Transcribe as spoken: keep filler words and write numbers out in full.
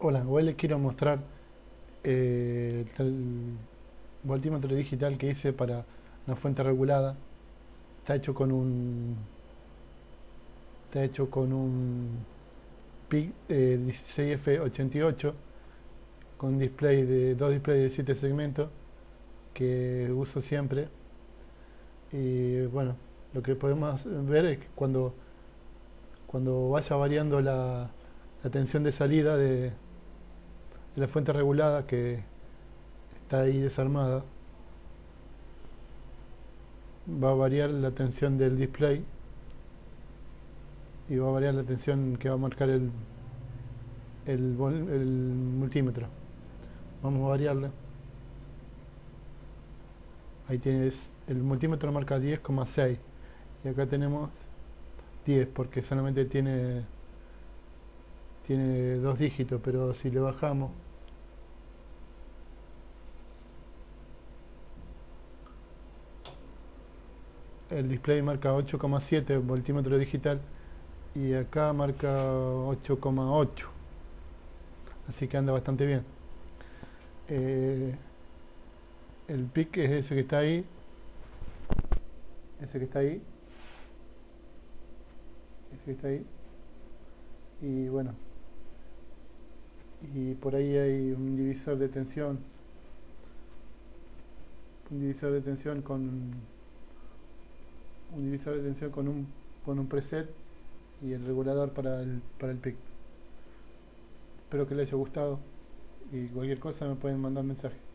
Hola, hoy les quiero mostrar eh, el voltímetro digital que hice para una fuente regulada. Está hecho con un está hecho con un PIC eh, dieciséis F ochenta y ocho con display de dos displays de siete segmentos que uso siempre. Y bueno, lo que podemos ver es que cuando cuando vaya variando la, la tensión de salida de, de la fuente regulada que está ahí desarmada, va a variar la tensión del display y va a variar la tensión que va a marcar el, el, el multímetro. Vamos a variarle. Ahí tienes, el multímetro marca diez coma seis y acá tenemos diez porque solamente tiene, tiene dos dígitos, pero si le bajamos, el display marca ocho coma siete voltímetro digital y acá marca ocho coma ocho, así que anda bastante bien. Eh, el pic es ese que está ahí, ese que está ahí, ese que está ahí, y bueno, y por ahí hay un divisor de tensión, un divisor de tensión con un divisor de tensión con un con un preset y el regulador para el para el pic. Espero que les haya gustado y cualquier cosa me pueden mandar mensaje.